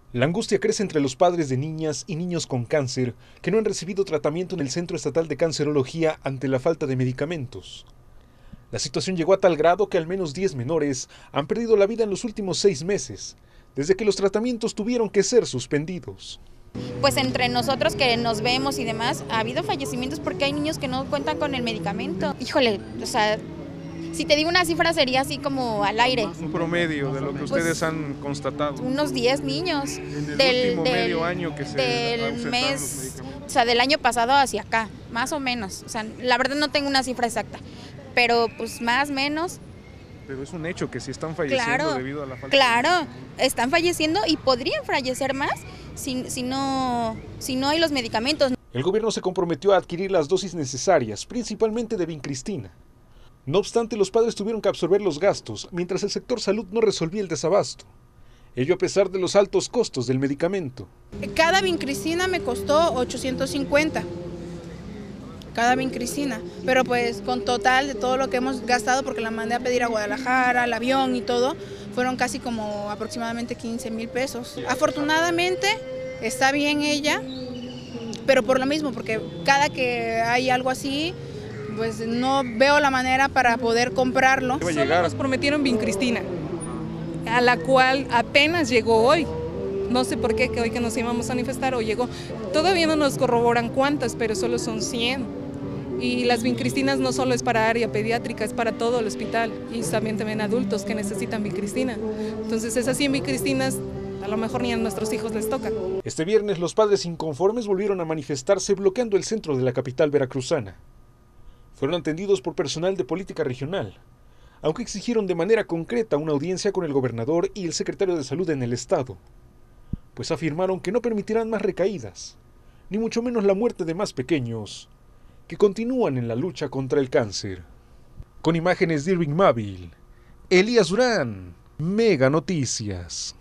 La angustia crece entre los padres de niñas y niños con cáncer que no han recibido tratamiento en el Centro Estatal de Cancerología ante la falta de medicamentos. La situación llegó a tal grado que al menos 10 menores han perdido la vida en los últimos 6 meses, desde que los tratamientos tuvieron que ser suspendidos. Pues entre nosotros que nos vemos y demás, ha habido fallecimientos porque hay niños que no cuentan con el medicamento. Híjole, o sea, si te digo una cifra sería así como al aire. Un promedio de lo que ustedes han constatado. Unos 10 niños. En el último medio año que se del ausentaron mes, los medicamentos. o sea, del año pasado hacia acá, más o menos. O sea, la verdad no tengo una cifra exacta, pero pues más o menos. Pero es un hecho que sí están falleciendo debido a la falta. Claro, están falleciendo y podrían fallecer más si no hay los medicamentos. El gobierno se comprometió a adquirir las dosis necesarias, principalmente de vincristina. No obstante, los padres tuvieron que absorber los gastos, mientras el sector salud no resolvía el desabasto. Ello a pesar de los altos costos del medicamento. Cada vincristina me costó 850. Cada vincristina, pero pues con total de todo lo que hemos gastado, porque la mandé a pedir a Guadalajara, el avión y todo, fueron casi como aproximadamente 15,000 pesos. Afortunadamente está bien ella, pero por lo mismo, porque cada que hay algo así, pues no veo la manera para poder comprarlo. Solo nos prometieron vincristina, a la cual apenas llegó hoy. No sé por qué, que hoy que nos íbamos a manifestar o llegó. Todavía no nos corroboran cuántas, pero solo son 100. Y las vincristinas no solo es para área pediátrica, es para todo el hospital. Y también adultos que necesitan vincristina. Entonces esas 100 vincristinas a lo mejor ni a nuestros hijos les toca. Este viernes los padres inconformes volvieron a manifestarse bloqueando el centro de la capital veracruzana. Fueron atendidos por personal de política regional, aunque exigieron de manera concreta una audiencia con el gobernador y el secretario de salud en el estado, pues afirmaron que no permitirán más recaídas, ni mucho menos la muerte de más pequeños, que continúan en la lucha contra el cáncer. Con imágenes de Irving Mávil, Elías Durán, Mega Noticias.